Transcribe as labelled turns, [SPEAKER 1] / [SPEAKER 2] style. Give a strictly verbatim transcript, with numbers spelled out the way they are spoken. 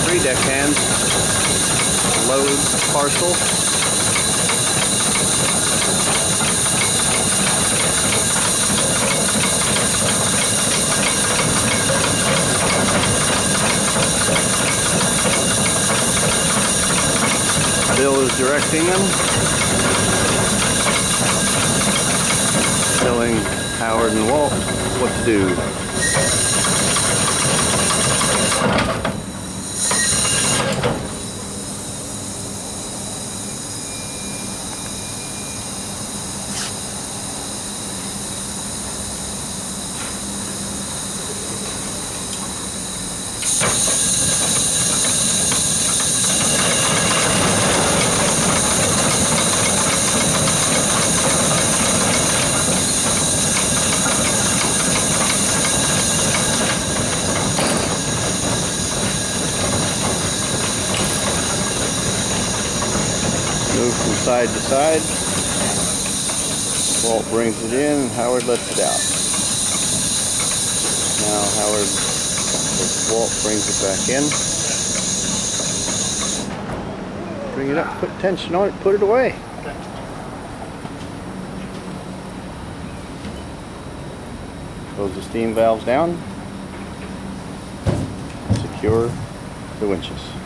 [SPEAKER 1] three deckhands load parcel. Bill is directing them, telling Howard and Walt what to do. Move from side to side. Walt brings it in and Howard lets it out. Now Howard, Walt brings it back in. Bring it up, put tension on it, put it away. Close the steam valves down. Secure the winches.